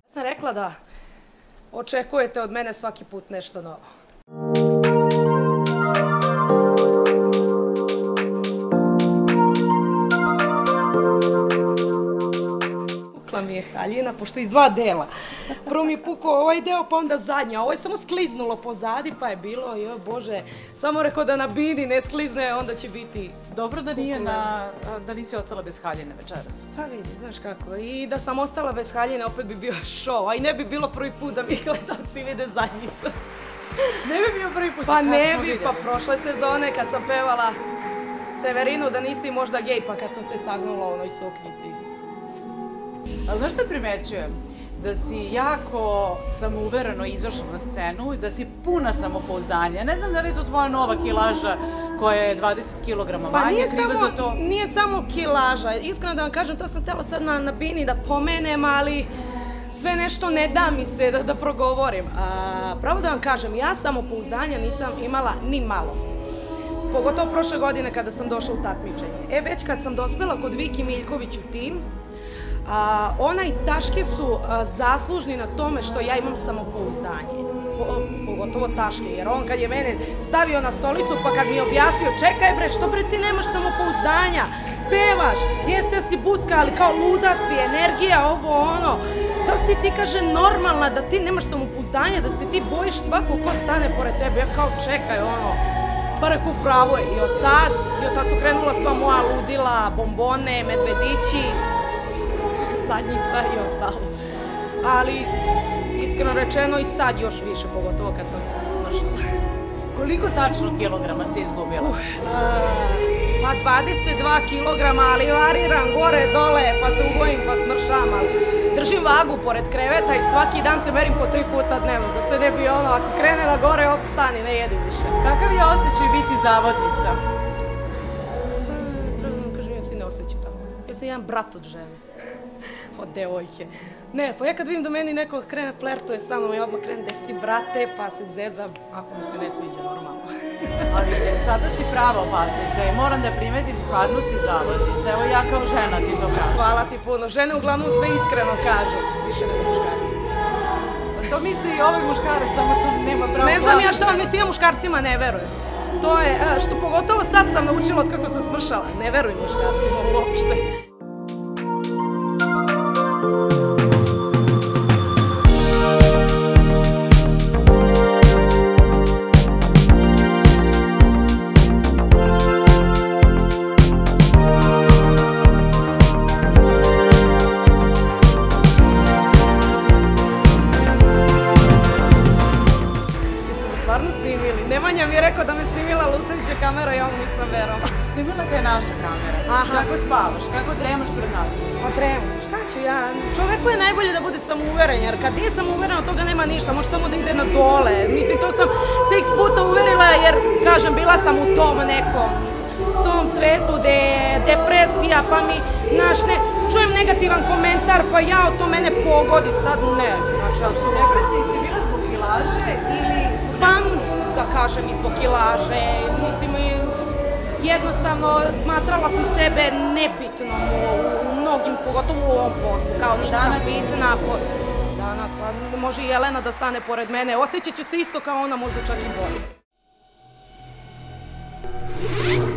Sam rekla da očekujete od mene svaki put nešto novo. Pukla mi je haljina, pošto iz dva dela. Prvo mi je pukao ovaj deo, pa onda zadnji, a ovo je samo skliznulo pozadi, pa je bilo, joj Bože, samo rekao da na bini ne sklizne, onda će biti... Dobro da da nisi ostala bez haljine večeras. Pa vidi, znaš kako, i da sam ostala bez haljine opet bi bio šov, a i ne bi bilo prvi put da mi gledalci vide zadnjicu. Ne bi bio prvi put? Pa ne bi, pa prošle sezone kad sam pevala Severinu da nisi možda gej, pa kad sam se sagnula u onoj suknjici. Ali znaš šta primećujem? Da si jako samouvereno izašla na scenu i da si puna samopouzdanja. Ne znam da li je to tvoja nova kilaža koja je 20 kg manje, kriva za to? Nije samo kilaža. Iskreno da vam kažem, to sam htjela sad na bini da pomenem, ali sve nešto ne da mi se da progovorim. Pravo da vam kažem, ja samopouzdanja nisam imala ni malo. Pogotovo prošle godine kada sam došla u takmičenje. Već kad sam dospela kod Viki Miljković u tim, ona i Taške su zaslužni na tome što ja imam samopouzdanje. Pogotovo Taške, jer on kad je mene stavio na stolicu pa kad mi je objasnio, čekaj bre, što bre ti nemaš samopouzdanja, pevaš, jeste si bucka, ali kao luda si, energija, ovo ono. Da si ti, kaže, normalna da ti nemaš samopouzdanja, da se ti bojiš svako ko stane pored tebe, ja kao čekaj ono. Pa reku, pravo je, i od tad su krenula sva moja ludila, bombone, medvedići, zadnjica i ostalo. Ali, iskreno rečeno, i sad još više, pogotovo kad sam našla. Koliko tačno kilograma si izgubila? Pa 22 kilograma, ali variram gore, dole, pa se ugojim, pa smršam, ali držim vagu pored kreveta i svaki dan se merim po 3 puta dnevno, da se ne bi ono, ako krene na gore, opstani, ne jedi više. Kakav je osjećaj biti zavodnica? Prvo vam kažem, ja se ne osjećam tako. Ja sam jedan brat od žene. Od devojke. Ne, pa ja kad vidim da meni neko krene flertuje sa mnom, ja odmah krenem da si brate, pa se zezam, ako mi se ne sviđa normalno. Ali sada si prava opasnica i moram da primetim, stvarno si zavodnica. Evo ja kao žena ti to kažem. Hvala ti puno. Žene uglavnom sve iskreno kažu, više nego muškarci. To misli i ovaj muškarac, samo što nema pravo glasine. Ne znam ja što on misli, ja muškarcima ne verujem. To je, što pogotovo sad sam naučila od kako sam smršala. Ne verujem muškarcima uopšte. Nemanja mi je rekao da me snimila lutajuća kamera, ja mu nisam verovala. Snimila te je naša kamera. Kako spavaš, kako dremaš pred nas? Pa dremam, šta ću ja? Čoveku je najbolje da bude samouveren, jer kad nije samouveren od toga nema ništa, može samo da ide na dole. Mislim, to sam se x puta uverila jer, kažem, bila sam u tom nekom svom svetu gde je depresija, pa mi, znaš, ne, čujem negativan komentar, pa ja to mene pogodi, sad ne. Znači, apsolutno. Depresija si bila zbog kilaže ili zbog nečega? Da kažem, i zbog kilaže, mislim, jednostavno smatrala sam sebe nebitnom u mnogim, pogotovo u ovom poslu, kao nisam bitna. Danas, pa može i Jelena da stane pored mene, osjećat ću se isto kao ona, možda čak i bolje.